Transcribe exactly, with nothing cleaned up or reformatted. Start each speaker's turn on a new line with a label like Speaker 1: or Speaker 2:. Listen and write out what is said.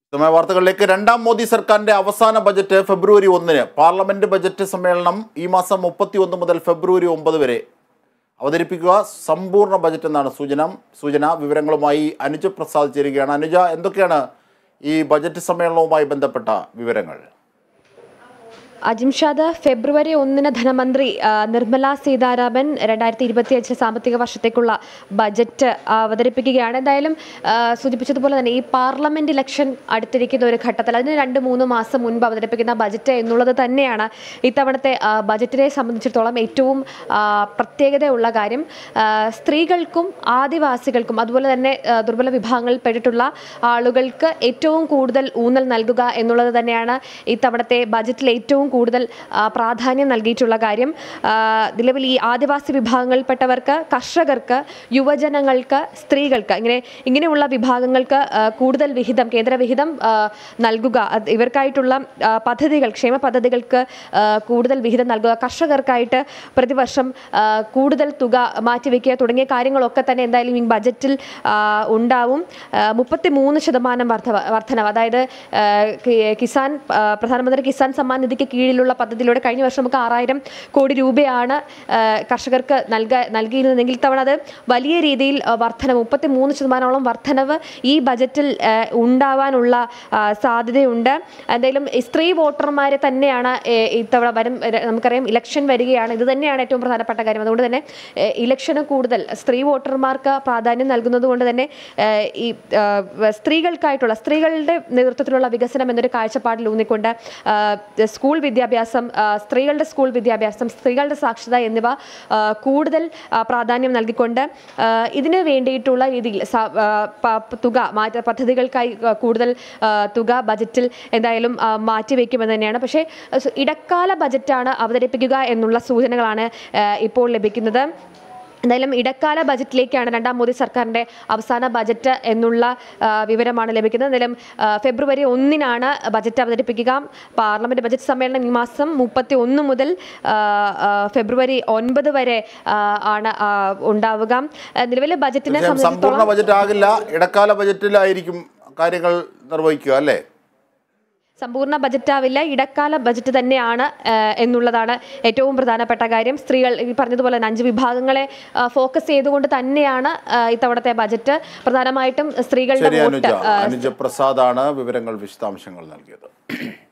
Speaker 1: വാർത്തകളിലേക്ക്. രണ്ടാം മോദി സർക്കാരിന്റെ അവസാന ബജറ്റ് ഫെബ്രുവരി ഒന്നിന് പാർലമെന്റ് ബജറ്റ് സമ്മേളനം ഈ മാസം മുപ്പത്തി ഒന്ന് മുതൽ ഫെബ്രുവരി ഒമ്പത് വരെ അവതരിപ്പിക്കുക. സമ്പൂർണ്ണ ബജറ്റ് എന്നാണ് സൂചന സൂചന വിവരങ്ങളുമായി അനുജ പ്രസാദ് ചേരുകയാണ്. അനുജ, എന്തൊക്കെയാണ് ഈ ബജറ്റ് സമ്മേളനവുമായി ബന്ധപ്പെട്ട വിവരങ്ങൾ?
Speaker 2: അജിംഷാദ്, ഫെബ്രുവരി ഒന്നിന് ധനമന്ത്രി നിർമ്മല സീതാരാമൻ രണ്ടായിരത്തി ഇരുപത്തി അഞ്ച് സാമ്പത്തിക വർഷത്തേക്കുള്ള ബജറ്റ് അവതരിപ്പിക്കുകയാണ്. എന്തായാലും സൂചിപ്പിച്ചതുപോലെ തന്നെ ഈ പാർലമെന്റ് ഇലക്ഷൻ അടുത്തിരിക്കുന്ന ഒരു ഘട്ടത്തിൽ അതിന് രണ്ട് മൂന്ന് മാസം മുൻപ് അവതരിപ്പിക്കുന്ന ബജറ്റ് എന്നുള്ളത് തന്നെയാണ് ഇത്തവണത്തെ ബജറ്റിനെ സംബന്ധിച്ചിടത്തോളം ഏറ്റവും പ്രത്യേകതയുള്ള കാര്യം. സ്ത്രീകൾക്കും ആദിവാസികൾക്കും അതുപോലെ തന്നെ ദുർബല വിഭാഗങ്ങളിൽ പെട്ടിട്ടുള്ള ആളുകൾക്ക് ഏറ്റവും കൂടുതൽ ഊന്നൽ നൽകുക എന്നുള്ളത് തന്നെയാണ് ഇത്തവണത്തെ ബജറ്റിൽ ഏറ്റവും കൂടുതൽ പ്രാധാന്യം നൽകിയിട്ടുള്ള കാര്യം. നിലവിൽ ഈ ആദിവാസി വിഭാഗങ്ങളിൽപ്പെട്ടവർക്ക്, കർഷകർക്ക്, യുവജനങ്ങൾക്ക്, സ്ത്രീകൾക്ക് ഇങ്ങനെ ഇങ്ങനെയുള്ള വിഭാഗങ്ങൾക്ക് കൂടുതൽ വിഹിതം, കേന്ദ്ര വിഹിതം നൽകുക, ഇവർക്കായിട്ടുള്ള പദ്ധതികൾ, ക്ഷേമ പദ്ധതികൾക്ക് കൂടുതൽ വിഹിതം നൽകുക, കർഷകർക്കായിട്ട് പ്രതിവർഷം കൂടുതൽ തുക മാറ്റിവെക്കുക തുടങ്ങിയ കാര്യങ്ങളൊക്കെ തന്നെ എന്തായാലും ഈ ബജറ്റിൽ ഉണ്ടാവും. മുപ്പത്തി മൂന്ന് ശതമാനം വർധ വർധനവ് അതായത് കിസാൻ പ്രധാനമന്ത്രി കിസാൻ സമ്മാൻ നിധിക്ക് കീഴിലുള്ള പദ്ധതിയിലൂടെ കഴിഞ്ഞ വർഷം നമുക്ക് ആറായിരം കോടി രൂപയാണ് കർഷകർക്ക് നൽക നൽകിയിരുന്നതെങ്കിൽ ഇത്തവണ അത് വലിയ രീതിയിൽ വർധനവ്, മുപ്പത്തി മൂന്ന് ശതമാനോളം വർധനവ് ഈ ബജറ്റിൽ ഉണ്ടാവാനുള്ള സാധ്യതയുണ്ട്. എന്തായാലും സ്ത്രീ വോട്ടർമാരെ തന്നെയാണ് ഇത്തവണ വരും. നമുക്കറിയാം ഇലക്ഷൻ വരികയാണ്, ഇത് തന്നെയാണ് ഏറ്റവും പ്രധാനപ്പെട്ട കാര്യം. അതുകൊണ്ട് തന്നെ ഇലക്ഷന് കൂടുതൽ സ്ത്രീ വോട്ടർമാർക്ക് പ്രാധാന്യം നൽകുന്നത് കൊണ്ട് തന്നെ ഈ സ്ത്രീകൾക്കായിട്ടുള്ള സ്ത്രീകളുടെ നേതൃത്വത്തിലുള്ള വികസനം എന്നൊരു കാഴ്ചപ്പാടിൽ ഊന്നിക്കൊണ്ട് സ്കൂൾ വിദ്യാഭ്യാസം, സ്ത്രീകളുടെ സ്കൂൾ വിദ്യാഭ്യാസം, സ്ത്രീകളുടെ സാക്ഷരത എന്നിവ കൂടുതൽ പ്രാധാന്യം നൽകിക്കൊണ്ട് ഇതിന് വേണ്ടിയിട്ടുള്ള രീതിയിൽ തുക മാറ്റ പദ്ധതികൾക്കായി കൂടുതൽ തുക ബജറ്റിൽ എന്തായാലും മാറ്റിവെക്കുമെന്ന് തന്നെയാണ്. പക്ഷേ ഇടക്കാല ബജറ്റാണ് അവതരിപ്പിക്കുക എന്നുള്ള സൂചനകളാണ് ഇപ്പോൾ ലഭിക്കുന്നത്. എന്തായാലും ഇടക്കാല ബജറ്റിലേക്കാണ് രണ്ടാം മോദി സർക്കാരിൻ്റെ അവസാന ബജറ്റ് എന്നുള്ള വിവരമാണ് ലഭിക്കുന്നത്. എന്തായാലും ഫെബ്രുവരി ഒന്നിനാണ് ബജറ്റ് അവതരിപ്പിക്കുക. പാർലമെന്റ് ബജറ്റ് സമ്മേളനം ഈ മാസം മുപ്പത്തി ഒന്ന് മുതൽ ഫെബ്രുവരി ഒൻപത് വരെ ആണ് ഉണ്ടാവുക. നിലവിലെ ബജറ്റിനെ
Speaker 1: സമ്പൂർണ്ണ ബജറ്റ് ആകില്ല, ഇടക്കാല ബജറ്റിലായിരിക്കും കാര്യങ്ങൾ നിർവഹിക്കുക അല്ലേ?
Speaker 2: സമ്പൂർണ്ണ ബജറ്റാവില്ല, ഇടക്കാല ബജറ്റ് തന്നെയാണ് എന്നുള്ളതാണ് ഏറ്റവും പ്രധാനപ്പെട്ട കാര്യം. സ്ത്രീകൾ ഈ പറഞ്ഞതുപോലെ തന്നെ അഞ്ച് വിഭാഗങ്ങളെ ഫോക്കസ് ചെയ്തുകൊണ്ട് തന്നെയാണ് ഇത്തവണത്തെ ബജറ്റ്. പ്രധാനമായിട്ടും സ്ത്രീകളുടെ വോട്ട്.
Speaker 1: അനുജ പ്രസാദാണ് വിവരങ്ങൾ, വിശദാംശങ്ങൾ നൽകിയത്.